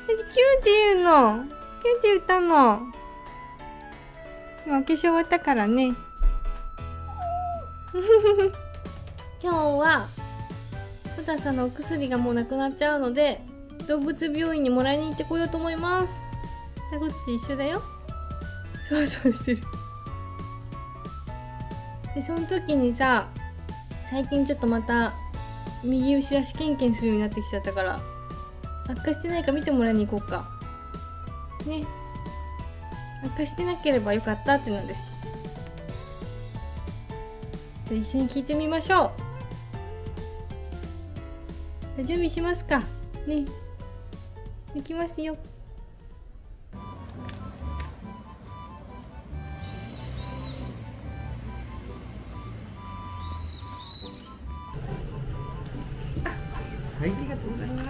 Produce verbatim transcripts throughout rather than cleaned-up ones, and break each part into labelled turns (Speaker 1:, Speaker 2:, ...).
Speaker 1: キューって言うの。キューって言ったの。今お化粧終わったからね。今日はふたさんのお薬がもうなくなっちゃうので、動物病院にもらいに行ってこようと思います。タコっち一緒だよ。そうそうしてる。でその時にさ、最近ちょっとまた右後ろ足ケンケンするようになってきちゃったから、悪化してないか見てもらいに行こうかね。悪化してなければよかったってなるし、じゃあ一緒に聞いてみましょう。じゃあ準備しますかね。行きますよ。
Speaker 2: はい、
Speaker 1: ありがとうございます。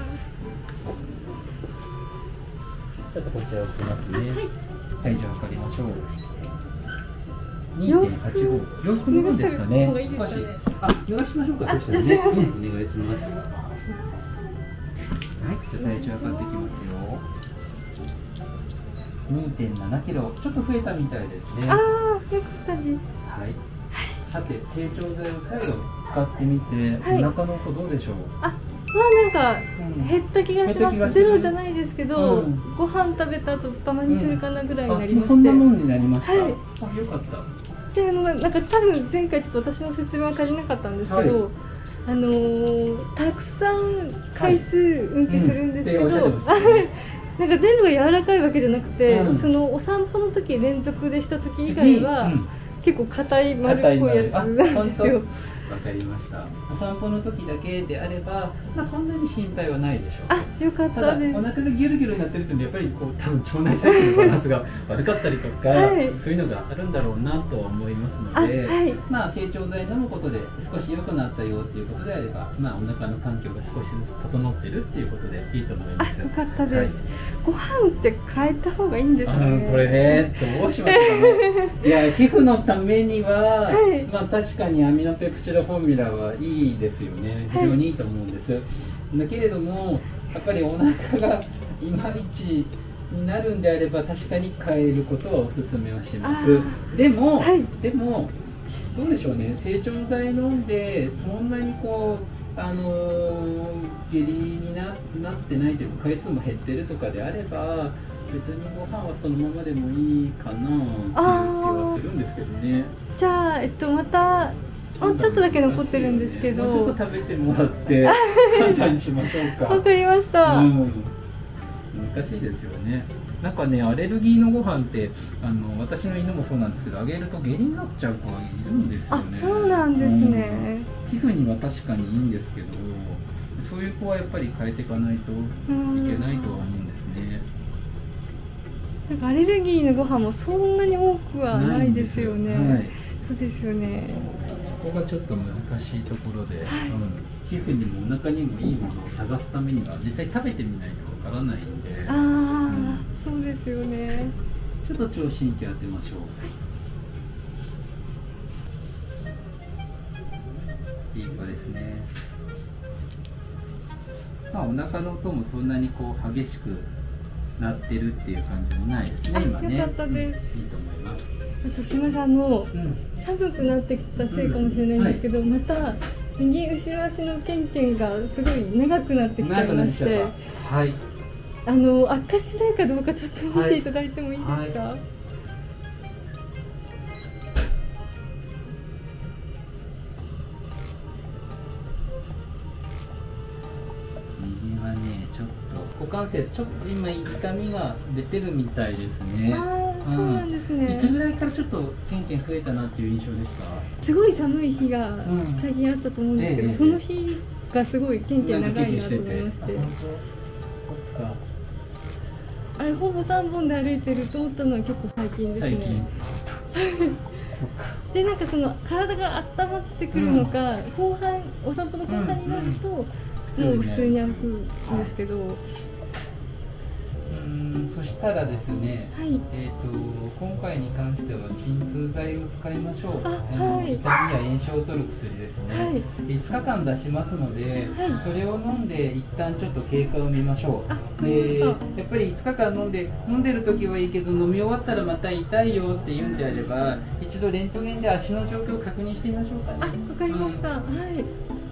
Speaker 2: ちょっとこちら置きますね。
Speaker 1: はい、
Speaker 2: 体重測りましょう。にてんはちご。洋服の分ですかね。少し、あ、ヨガしましょうか。そしたらね、お願いします。はい、じゃあ体重測っていきますよ。にてんななキロ、ちょっと増えたみたいですね。
Speaker 1: ああ、よかったです。
Speaker 2: はい。さて、成長剤を再度使ってみて、はい、お腹の音どうでしょう。
Speaker 1: あ、まあなんか減った気がします。うん、ゼロじゃないですけど、うん、ご飯食べた後たまにするかなぐらいになりまして、
Speaker 2: うん、そんなもんになりました。はい、あ、よかった。
Speaker 1: で、あのなんか多分前回ちょっと私の説明は足りなかったんですけど、はい、あのー、たくさん回数うんちするんですけど、はい、うん、なんか全部が柔らかいわけじゃなくて、うん、そのお散歩の時連続でした時以外は、うんうん、結構硬い丸っぽいやつなんですよ。
Speaker 2: わかりました。お散歩の時だけであれば、まあそんなに心配はないでしょう。
Speaker 1: あ、よかったです。
Speaker 2: ただお腹がギュルギュルになってるとやっぱりこう多分腸内細菌のバランスが悪かったりとか、はい、そういうのがあるんだろうなとは思いますので、はい、まあ成長剤飲むことで少し良くなったよっていうことであれば、まあお腹の環境が少しずつ整ってるっていうことでいいと思います。
Speaker 1: あ、よかったです。はい、ご飯って変えた方がいいんですね。
Speaker 2: これね、どうしますかね。いや、皮膚のためには、はい、まあ確かにアミノペプチドフォーミュラはいいですよね。非常にいいと思うんです、はい、だけれどもやっぱりお腹がいまいちになるんであれば確かに変えることはおすすめはします。でも、はい、でもどうでしょうね、成長剤飲んでそんなにこうあのー、下痢に な, なってないというか回数も減ってるとかであれば別にご飯はそのままでもいいかなっていう気はするんですけどね。
Speaker 1: じゃあ、えっと、またもうちょっとだけ残ってるんですけど、
Speaker 2: もうちょっと食べてもらって判断しましょうか。
Speaker 1: わかりました、
Speaker 2: うん、難しいですよね。なんかね、アレルギーのご飯ってあの私の犬もそうなんですけど、あげると下痢になっちゃう子がいるんですよね。
Speaker 1: あ、そうなんですね、
Speaker 2: うん、皮膚には確かにいいんですけど、そういう子はやっぱり変えていかないといけないとは思うんですね。
Speaker 1: なんかアレルギーのご飯もそんなに多くはないですよね。はい、そうですよね。
Speaker 2: そこがちょっと難しいところで、はい、うん、皮膚にもお腹にもいいものを探すためには実際食べてみないとわからないんで。
Speaker 1: ああ、うん、そうですよね。
Speaker 2: ちょっと聴診器当てましょう。はい、いい子ですね。まあお腹の音もそんなにこう激しくなってるっていう感じもないですね。今ね。
Speaker 1: よかったです。
Speaker 2: うん、いいと思います。
Speaker 1: あとすみません、あの、うん、寒くなってきたせいかもしれないんですけど、うん、はい、また右後ろ足のケンケンがすごい長くなってきちゃいまして、
Speaker 2: はい、
Speaker 1: あの悪化してないかどうかちょっと見ていただいてもいいですか？はいはい、
Speaker 2: 右はね、ちょっと股関節ちょっと今痛みが出てるみたいですね。
Speaker 1: そうなんですね。
Speaker 2: いつぐらいからちょっとケンケン増えたなっていう印象でした？
Speaker 1: すごい寒い日が最近あったと思うんですけど、うん、その日がすごいケンケン長いなと思いまして。あれほぼさんぼんで歩いてると思ったのは結構最近ですね。最近。で、なんかその体が温まってくるのか、うん、後半お散歩の後半になると、うんうん、もう普通に歩くんですけど。
Speaker 2: うん、 ん、そしたらですね、
Speaker 1: はい、
Speaker 2: えー、と今回に関しては鎮痛剤を使いましょう。
Speaker 1: あ、
Speaker 2: あの、
Speaker 1: はい、
Speaker 2: 痛みや炎症を取る薬ですね、
Speaker 1: はい、
Speaker 2: いつかかん出しますので、
Speaker 1: はい、そ
Speaker 2: れを飲んで一旦ちょっと経過を見ましょう。
Speaker 1: あ、
Speaker 2: でやっぱりいつかかん飲んで飲んでる時はいいけど、飲み終わったらまた痛いよって言うんであれば、一度レントゲンで足の状況を確認してみましょうかね。
Speaker 1: あ、わかりました、うん、はい。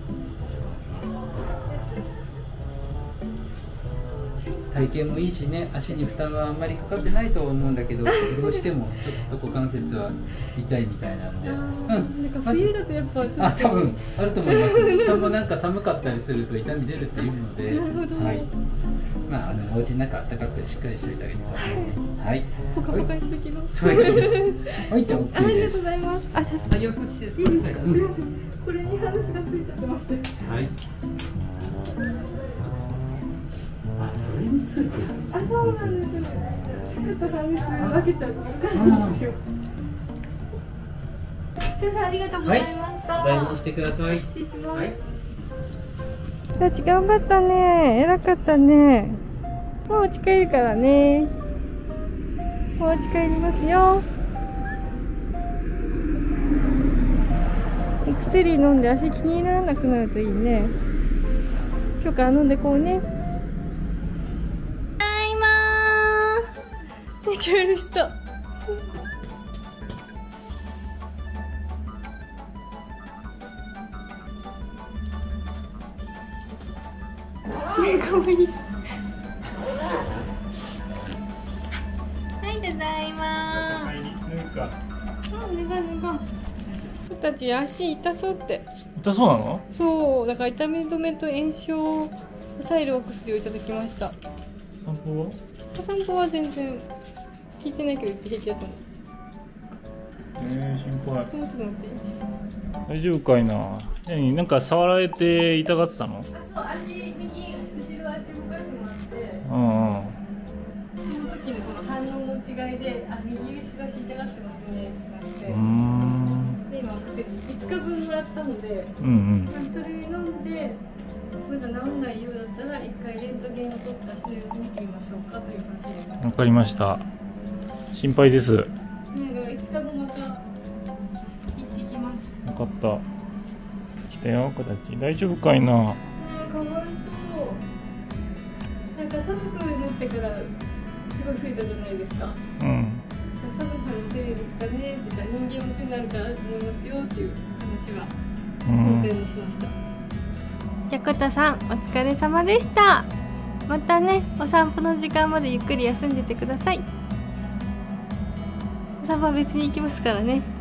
Speaker 2: 体型もいいしね、足に負担はあんまりかかってないと思うんだけど、どうしてもちょっと股関節は痛いみたいなんで、うん、
Speaker 1: なんか冬だとやっぱちょっと、
Speaker 2: あ、多分あると思います。人もなんか寒かったりすると痛み出るっていうので、
Speaker 1: なるほど、
Speaker 2: はい、まああのお家の中暖かくしっかりしておいてあげてくださいね。はい。
Speaker 1: ポカポカしてきます。
Speaker 2: そうです。はい、じゃあ OK です。
Speaker 1: ありがとうございます。あ、じゃあ
Speaker 2: 洋服着て
Speaker 1: いいですか。これにハウスがついちゃってまして。
Speaker 2: はい。あ、それについてる。
Speaker 1: あ、そうなんですね。坂田さんです。分けちゃうと分かんないですよ。先生ありがとうございました。
Speaker 2: はい、大事にしてください。
Speaker 1: 失礼します。
Speaker 2: はい。
Speaker 1: たち頑張ったね。偉かったね。もうお家帰るからね。もうお家帰りますよ。薬飲んで足気にならなくなるといいね。今日から飲んでこうね。めっちゃ嬉しそう。ね、かわいい。はい、ただいま。
Speaker 3: はい、なんか。
Speaker 1: あ、脱が脱が。僕たち足痛そうって。
Speaker 3: 痛そうなの？
Speaker 1: そう、だから痛み止めと炎症を抑えるお薬をいただきました。
Speaker 3: 散歩は？
Speaker 1: お散歩は全然聞いてないけど言って平気だと思う。
Speaker 3: えー、心配。
Speaker 1: ちょっと待って。
Speaker 3: 大丈夫かいな。何、なんか触られて痛がってたの？
Speaker 1: あ、そう、足右後ろ足動かしてもらって。
Speaker 3: うんうん。
Speaker 1: その時のこの反応の違いで、あ、右後ろ足痛がってますねってなって。
Speaker 3: うーん。
Speaker 1: で今お薬いつかぶんもらったので、
Speaker 3: うんうん。
Speaker 1: それ飲んでまだ治んないようだったら一回レントゲンを取って足の様子見てみましょうかという感じで。
Speaker 3: わかりました。心配です。
Speaker 1: ね、だからいつかごまた行ってきます。
Speaker 3: 分かった。来たよ、子たち。大丈夫かいな。
Speaker 1: ねえ、かわいそう。なんか寒くなってからすごい増えたじゃないですか。
Speaker 3: うん。
Speaker 1: 寒さのせいですかねって言ったら、人間もそうになるからと思いますよっていう話は今回もしました。じゃこたさん、お疲れ様でした。またね、お散歩の時間までゆっくり休んでてください。お散歩は別に行きますからね。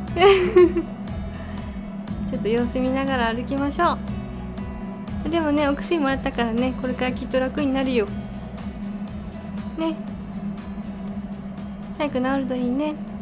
Speaker 1: ちょっと様子見ながら歩きましょう。でもね、お薬もらったからね、これからきっと楽になるよね。早く治るといいね。